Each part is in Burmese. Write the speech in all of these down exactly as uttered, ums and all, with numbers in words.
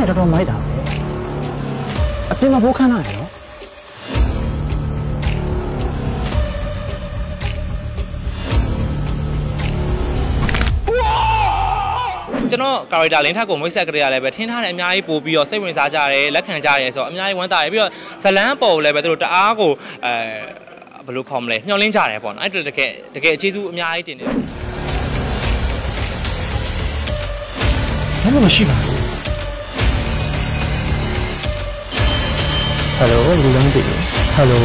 တော်တော်မိုက်တာပဲအပြင်မှာဘိုးခန်းလာတယ်နော်ကျွန်တော် character လင်းထက်ကိုမိတ်ဆက်ကြရလဲပဲထင်းထားတယ်အများကြီးပို့ပြီးတော့စိတ်ဝင်စားကြတယ်လက်ခံကြတယ်ဆိုတော့အများကြီးဝမ်းသာတယ်ပြီးတော့ဇလန်းပေါ်လည်းပဲသူတို့တအားကိုအဲဘယ်လိုခေါ်မလဲမျှော်လင့်ကြတယ်ပေါ့နော်အဲ့တကယ်တကယ်အခြေစုအများကြီးတင်တယ်ဘာမှမရှိပါဘူးဟယ်လိုလူလုံးတီဟယ်လို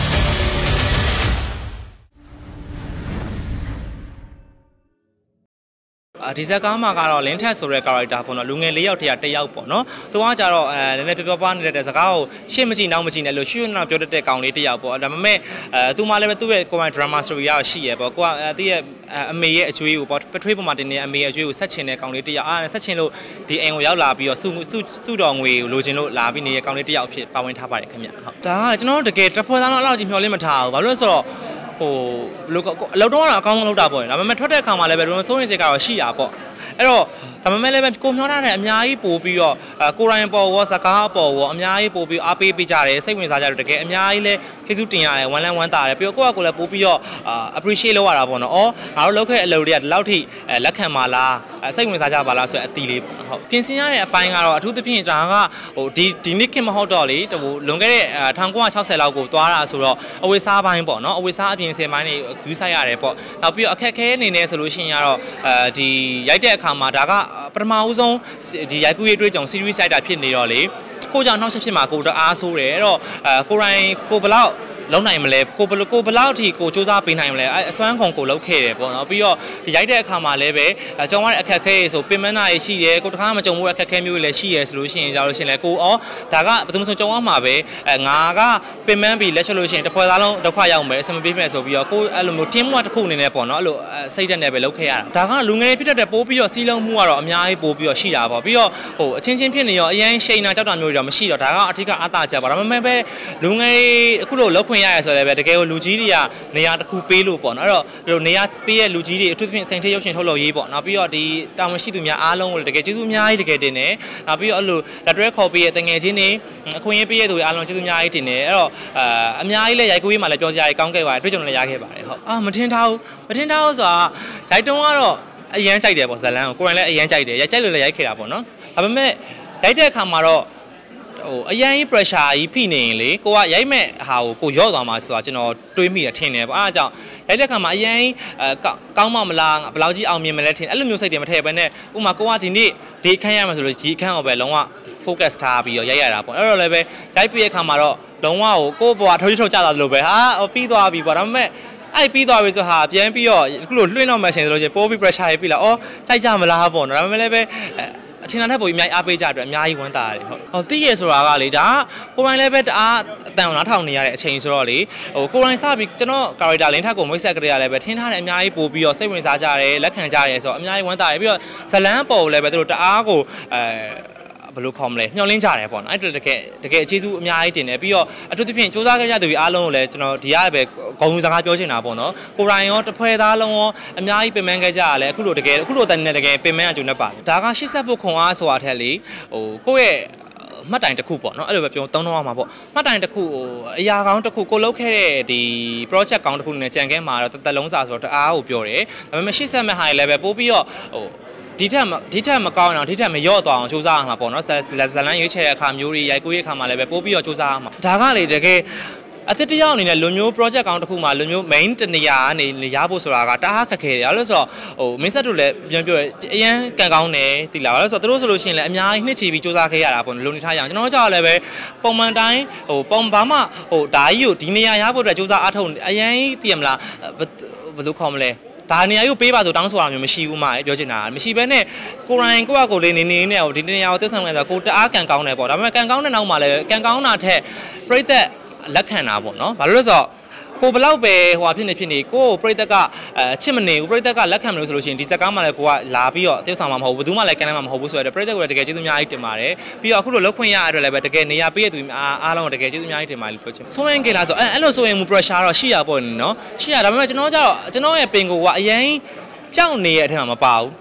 ဒီဇက်ကားမှာကတော့လင်းထက်ဆိုတဲ့ character ပေါ့နော်လူငယ်လေးယောက်တည်းတစ်ယောက်ပေါ့နော်သူကကြတော့အဲနည်းနည်းပြောပြောပါနေတဲ့စကားကိုရှေ့မကြည့်နောက်မကြည့်နဲ့လို့ရှေ့နောက်ပြောတတ်တဲ့ကောင်လေးတစ်ယောက်ပေါ့ဒါပေမဲ့အဲသူမှလည်းပဲသူ့ရဲ့ comment drama story ရရှိရပေါ့ကိုကသူ့ရဲ့အမေရဲ့အကျွေးကိုပေါ့ပထွေးပေါ်မှာတင်နေအမေရဲ့အကျွေးကိုဆက်ချင်တဲ့ကောင်လေးတစ်ယောက်အားဆက်ချင်လို့ဒီအိမ်ကိုရောက်လာပြီးတော့စုစုစုတော်ငွေကိုလိုချင်လို့လာပြီးနေတဲ့ကောင်လေးတစ်ယောက်အဖြစ်ပါဝင်ထားပါတယ်ခင်ဗျဟုတ်ဒါကကျွန်တော်တို့တကယ်တစ်ဖွဲ့သားတော့အဲ့လောက်ကြီးမျှော်လင့်မထားဘူးဘာလို့လဲဆိုတော့ဟိုဘလို့အလုပ်တော့အကောင်းဆုံးလုပ်တာပေါ့ဒါပေမဲ့ထွက်တဲ့အခါမှာလည်းပဲဘယ်လိုစိုးရင်စိတ်ကတော့ရှိတာပေါ့အဲ့တော့ဒါပေမဲ့လည်းကိုမျောထားတဲ့အများကြီးပို့ပြီးတော့ကိုရိုင်းပေါ်ရောစကားပေါ်ရောအများကြီးပို့ပြီးအားပေးပေးကြတယ်စိတ်ဝင်စားကြတယ်တကယ်အများကြီးလည်းကျေးဇူးတင်ရတယ်ဝမ်းလန်းဝမ်းသာတယ်ပြီးတော့ကိုယ့်အကိုလည်းပို့ပြီးတော့ appreciate လုပ်ရတာပေါ့နော်အော်ငါတို့လုပ်ခဲ့တဲ့အလုပ်တွေကဒီလောက်ထိလက်ခံပါလားစိတ်ဝင်စားကြပါလားဆိုတဲ့အတီးလေးပေါ့ဟုတ်ပြင်ဆင်ရတဲ့အပိုင်းကတော့အထူးသဖြင့်ဒါကဟိုဒီဒီနှစ်ခင်မဟုတ်တော့လေဟိုလွန်ခဲ့တဲ့၁၉၆၀လောက်ကိုသွားတာဆိုတော့အဝေးစားပိုင်းပေါ့နော်အဝေးစားအပြင်ဆင်ပိုင်းတွေယူဆိုင်ရတယ်ပေါ့နောက်ပြီးတော့အခက်ခဲအနေနဲ့ဆိုလို့ရှိရင်ကတော့အဲဒီရိုက်တဲ့အခါမှာဒါကပထမဦးဆုံးဒီရိုက်ကူးရေးတွေ့ကြုံ series ရိုက်တာဖြစ်နေတော့လေကိုကြောင့်နောက်ဆက်ဖြစ်မှာကိုတအားဆိုးတယ်အဲ့တော့အဲကိုရိုင်းကိုဘလောက်လုံးနိုင်မလဲကိုဘကိုဘလောက်အထိကိုစူးစမ်းပေးနိုင်မလဲအဲအစွမ်းကုန်ကိုလောက်ခဲ့တယ်ပေါ့နော်ပြီးတော့ဒီရိုက်တဲ့အခါမှာလည်းပဲကြုံရတဲ့အခက်ခဲတွေဆိုပင်မနာတွေရှိတယ်ကိုတခါမှမကြုံဘူးအခက်ခဲမျိုးတွေလည်းရှိရဲဆိုလို့ရှိရင်ကြောက်လို့ရှိရင်လည်းကိုအော်ဒါကဘယ်သူမှမကြုံအောင်မှာပဲအဲငါကပင်မပြီးလက်ချက်လို့ရှိရင်တစ်ဖွဲ့သားလုံးဒုက္ခရောက်မယ်အဆင်မပြေမယ်ဆိုပြီးတော့ကိုအဲ့လိုမျိုး team work တစ်ခုအနေနဲ့ပေါ့နော်အဲ့လိုစိတ်ဓာတ်နဲ့ပဲလုပ်ခဲ့ရတာဒါကလူငယ်ဖြစ်တဲ့ပိုးပြီးတော့စီးလုံးမှုကတော့အများကြီးပိုးပြီးတော့ရှိတာပေါ့ပြီးတော့ဟိုအချင်းချင်းဖြစ်နေရောအရင်ရှိန်နာကြောက်တာမျိုးတွေတော့မရှိတော့ဒါကအထက်ကအားသာချက်ပါဒါပေမဲ့ပဲလူငယ်အခုလိုလောက်ခွင့်ရရဆိုလည်းပဲတကယ်ကိုလူကြီးတွေကနေရာတစ်ခုပေးလို့ပေါ့နော်အဲ့တော့ဒီလိုနေရာပေးရဲ့လူကြီးတွေအထူးသဖြင့်စိန်ထေးရုပ်ရှင်ထုတ်လုပ်ရေးပေါ့နောက်ပြီးတော့ဒီတာဝန်ရှိသူများအားလုံးကိုတကယ်ကျေးဇူးအများကြီးတကယ်တင်တယ်နောက်ပြီးတော့အဲ့လိုလက်တွဲခေါ်ပေးရဲ့တငယ်ချင်းတွေအခွင့်အရေးပေးရဲ့သူတွေအားလုံးကျေးဇူးအများကြီးတင်တယ်အဲ့တော့အာအများကြီးလည်းရိုက်ကူးရေးမှာလည်းပြောကြရကောင်းခဲ့ပါတယ်တွေ့ကြုံလည်းရခဲ့ပါတယ်ဟုတ်အာမထင်ထားဘူးမထင်ထားဘူးဆိုတာရိုက်တုံးကတော့အရန်ကြိုက်တယ်ပေါ့ဇလန်းကိုကိုရိုင်းလည်းအရန်ကြိုက်တယ်ရိုက်ကြိုက်လို့လည်းရိုက်ခဲ့တာပေါ့နော်ဒါပေမဲ့ရိုက်တဲ့အခါမှာတော့ဟိုအရင်ကြီး pressure ကြီးဖိနေရင်လေကိုကရိုက်မဲ့ဟာကိုကိုရော့သွားမှာဆိုတာကျွန်တော်တွေးမိတယ်ထင်တယ်ပေါ့အားကြောင့်ရိုက်တဲ့ခါမှာအရင်အဲကောင်းမမလားဘယ်လောက်ကြီးအောင်မြင်မလဲထင်အဲ့လိုမျိုးစိတ်တွေမထည့်ဘဲနဲ့ဥမာကိုကဒီနေ့ဒီခန်းရမှာဆိုလို့ဒီခန်းကိုပဲလုံးဝ focus ထားပြီးတော့ရိုက်ရတာပေါ့အဲ့တော့လည်းပဲရိုက်ပြတဲ့ခါမှာတော့လုံးဝကိုကိုဘွားထုတ်ထုတ်ကြတာလို့ပဲဟာပြီးသွားပြီပေါ့ဒါပေမဲ့အဲ့ပြီးသွားပြီဆိုဟာပြန်ပြီးတော့အခုလိုလွှင့်တော့မှရှင်ဆိုလို့ချင်းပိုးပြီး pressure ရေးပြီလားအော်ကြိုက်ကြမလားပေါ့နော်ဒါပေမဲ့လည်းပဲအထင်သာတဲ့ပုံအများကြီးအားပေးကြအတွက်အများကြီးဝမ်းသာရတယ်ဟုတ်ဟောသိရဆိုတာကလေဒါကိုရိုင်းလည်းပဲတအားအတန်နားထောင်နေရတဲ့အချိန်ဆိုတော့လေဟိုကိုရိုင်းစပြီးကျွန်တော် character လင်းထက်ကိုမိတ်ဆက်ကြရလဲပဲထင်းထားတယ်အများကြီးပို့ပြီးတော့စိတ်ဝင်စားကြတယ်လက်ခံကြတယ်ဆိုတော့အများကြီးဝမ်းသာတယ်ပြီးတော့ဇလန်းပေါ်လည်းပဲသူတို့တအားကိုအဲဘယ်လိုခေါ်မလဲမျှော်လင့်ကြတယ်ပေါ့နော်အဲ့တကယ်တကယ်အခြေစုအများကြီးတင်တယ်ပြီးတော့အထူးသဖြင့်စူးစမ်းခဲ့ကြသူတွေအားလုံးကိုလည်းကျွန်တော်ဒီရပဲဂုဏ်ယူစကားပြောချင်တာပေါ့နော်ကိုရိုင်းရောတစ်ဖွဲ့သားလုံးရောအများကြီးပင်ပန်းခဲ့ကြရလဲအခုလိုတကယ်အခုလိုတန်နေတကယ်ပင်ပန်းအကျိုးနဲ့ပါတယ်ဒါကရှစ်ဆက်ဖို့ခွန်အားဆိုတာထက်လေဟိုကိုယ့်ရဲ့မှတ်တိုင်တစ်ခုပေါ့နော်အဲ့လိုပဲပြောသုံးတော့ရမှာပေါ့မှတ်တိုင်တစ်ခုဟိုအရာကောင်းတစ်ခုကိုလုပ်ခဲ့တဲ့ဒီ project ကောင်းတစ်ခုနဲ့ကြံခဲ့မှာတော့တစ်လုံးစာဆိုတော့တအားကိုပြောတယ်ဒါပေမဲ့ရှစ်ဆက်မဲ့ဟာလည်းပဲပို့ပြီးတော့ဟိုဒီထက်ဒီထက်မကောင်းအောင်ဒီထက်မရော့သွားအောင်စူးစမ်းအောင်မှာပေါ့နော်ဇလန်းရွေးချယ်တဲ့အခါမျိုးတွေရိုက်ကူးရဲ့အခါမှာလည်းပဲပို့ပြီးတော့စူးစမ်းအောင်မှာဒါကလေတကယ်အသစ်တယောက်အနေနဲ့လူမျိုး project ကောင်းတစ်ခုမှာလူမျိုး main တနေရာကနေရဖို့ဆိုတာကတအားခက်ခဲတယ်အဲ့လိုဆိုတော့ဟိုမင်းဆက်တို့လည်းပြန်ပြောအရန်ကန်ကောင်းတယ်သိလားအဲ့လိုဆိုတော့သူတို့ဆိုလို့ရှိရင်လည်းအများကြီးနှစ်ချီပြီးစူးစမ်းခဲ့ရတာပေါ့လုံနေထားရအောင်ကျွန်တော်တို့ကြောက်လည်းပဲပုံမှန်တိုင်းဟိုပုံဘာမှဟိုဓာကြီးကိုဒီနေရာရဖို့အတွက်စူးစမ်းအားထုတ်အရန်သိရမလားဘယ်လိုခေါ်မလဲဒါနေရာကိုပေးပါဆိုတောင်းဆိုတာမျိုးမရှိဘူးမှပြောချင်တာမရှိဘဲနဲ့ကိုရိုင်းကိုကကိုလေးနေနေနဲ့ဟိုဒီနေရာကိုတက်ဆောင်နေဆိုကိုတအားကန်ကောင်းတယ်ပေါ့ဒါပေမဲ့ကန်ကောင်းတဲ့နောက်မှာလည်းကန်ကောင်းတာထက်ပြိသက်လက်ခံတာပေါ့နော်ဘာလို့လဲဆိုတော့ကိုဘလောက်ပဲဟိုဖြစ်နေဖြစ်နေကိုပြိသက်ကအဲချစ်မနေဘူးပြိသက်ကလက်ခံမလို့ဆိုလို့ရှိရင်ဒီဇက်ကားမှလည်းကိုကလာပြီးတော့တက်ဆောင်မှာမဟုတ်ဘူးဘယ်သူမှလည်းကန်နိုင်မှာမဟုတ်ဘူးဆိုတော့ပြိသက်ကလည်းတကယ်ကျေးဇူးအများကြီးတင်ပါတယ်ပြီးတော့အခုလိုလောက်ခွင့်ရတဲ့အတွက်လည်းပဲတကယ်နေရာပေးရသူအားလုံးတကယ်ကျေးဇူးအများကြီးတင်ပါတယ်လို့ပြောချင်ဆိုရင်ကေလာဆိုအဲအဲ့လိုဆိုရင်မူ pressure တော့ရှိရပေါ့နော်ရှိရဒါပေမဲ့ကျွန်တော်ကျတော့ကျွန်တော်ရဲ့ပင်ကိုကအရင်ကြောက်နေတဲ့အထက်မှာမပါဘူး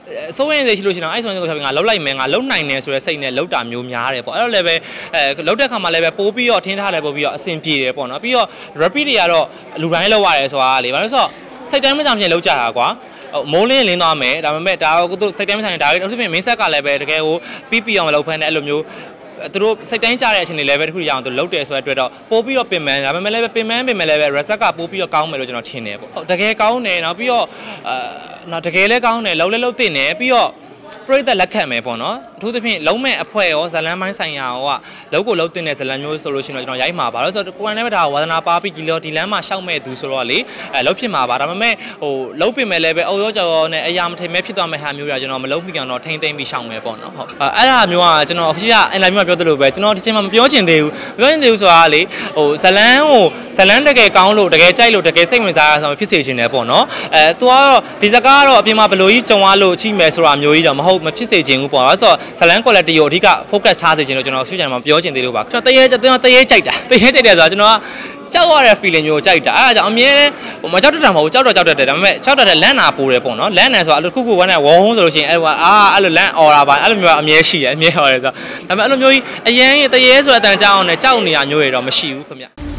စိုးရင်စီရှိလို့ရှိရင်အဲ့ဆိုရင်ဆိုငါလှုပ်လိုက်မယ်ငါလှုပ်နိုင်တယ်ဆိုတဲ့စိတ်နဲ့လှုပ်တာမျိုးများတယ်ပေါ့အဲ့တော့လည်းပဲအဲလှုပ်တဲ့ခါမှာလည်းပဲပိုးပြီးတော့ထင်းထားတယ်ပို့ပြီးတော့အဆင်ပြေတယ်ပေါ့နော်ပြီးတော့ repeat တွေကတော့လူတိုင်းလောက်ရတယ်ဆိုတာလေဘာလို့ဆိုတော့စိတ်တိုင်းမကြဖြစ်လှုပ်ကြတာကွာမိုးလင်းလင်းသွားမယ်ဒါပေမဲ့ဒါကစိတ်တိုင်းမဆိုင်ဒါကအခုပြင်မင်းဆက်ကလည်းပဲတကယ်ကိုပြီးပြီးအောင်မလုပ်ဖမ်းတဲ့အဲ့လိုမျိုးသူတို့စိတ်တိုင်းကြတဲ့အချိန်တွေလည်းပဲတခုရအောင်သူလှုပ်တယ်ဆိုတဲ့အတွက်တော့ပိုးပြီးတော့ပင်ပန်းဒါပေမဲ့လည်းပဲပင်ပန်းပင်မဲ့လည်းပဲ reset ကပိုးပြီးတော့ကောင်းမယ်လို့ကျွန်တော်ထင်တယ်ပေါ့တကယ်ကောင်းတယ်နောက်ပြီးတော့အာနောက်တကယ်လည်းကောင်းတယ်လှုပ်လည်းလှုပ်တင်တယ်ပြီးတော့ပြိတ္တလက်ခံမယ်ပေါ့နော်အထူးသဖြင့်လုံးမဲ့အဖွဲရောဇလန်းပိုင်းဆိုင်ရာရောကလုံးကိုလုံးတင်တဲ့ဇလန်းမျိုးဆိုလို့ရှိရင်တော့ကျွန်တော်ရိုက်မှာပါလို့ဆိုတော့ကိုယ်ကလည်းပဲဒါဝါသနာပါပြီးဒီလိုဒီလမ်းမှာရှောက်မဲ့သူဆိုတော့လေအဲလုံးဖြစ်မှာပါဒါပေမဲ့ဟိုလုံးပင်မဲ့လည်းပဲအုပ်ရောကြော်ရောနဲ့အရာမထိန်မဲ့ဖြစ်သွားမဲ့ဟာမျိုးတွေကျွန်တော်မလုံးမိကောင်တော့ထိမ့်သိမ့်ပြီးရှောက်မယ်ပေါ့နော်ဟုတ်အဲ့ဒါမျိုးကကျွန်တော်အခုကအင်တာဗျူးမှာပြောသလိုပဲကျွန်တော်ဒီချိန်မှာမပြောချင်သေးဘူးပြောချင်သေးဘူးဆိုတာလေဟိုဇလန်းကိုဇလန်းတကယ်ကောင်းလို့တကယ်ကြိုက်လို့တကယ်စိတ်ဝင်စားရအောင်ဖြစ်စေချင်တယ်ပေါ့နော်အဲသူကတော့ဒီစကားကတော့အပြင်မှာဘလို့ကြီးကြုံရလို့ချိမယ်ဆိုတာမျိုးကြီးတော့မဟုတ်မဖြစ်စေချင်ဘူးပေါ့နော်ဆိုတော့ဇလန်း quality ကိုအဓိက focus ထားစေချင်လို့ကျွန်တော်ရှုချင်မှာပြောချင်သေးလို့ပါကျွန်တော်တရေကျွန်တော်တရေကြိုက်တာတရေကြိုက်တယ်ဆိုတာကျွန်တော်ကကြောက်ရတဲ့ feeling မျိုးကြိုက်တာအဲဒါကြောင့်အမြဲဟိုမကြောက်တတ်တာမဟုတ်ကြောက်တော့ကြောက်တတ်တယ်ဒါပေမဲ့ကြောက်တတ်တဲ့လမ်းနာပိုးတယ်ပေါ့နော်လမ်းနယ်ဆိုတာအဲ့လိုခုခုဝမ်းနဲ့ဝုန်းဆိုလို့ရှိရင်အဲ့ဟိုအာအဲ့လိုလမ်းអော်တာပါအဲ့လိုမျိုးအမြဲရှိတယ်အမြဲဟော်တယ်ဆိုတော့ဒါပေမဲ့အဲ့လိုမျိုးကြီးအရန်တရေဆိုတဲ့အတန်ကြောက်အောင်နဲ့ကြောက်နေရမျိုးတွေတော့မရှိဘူးခင်ဗျ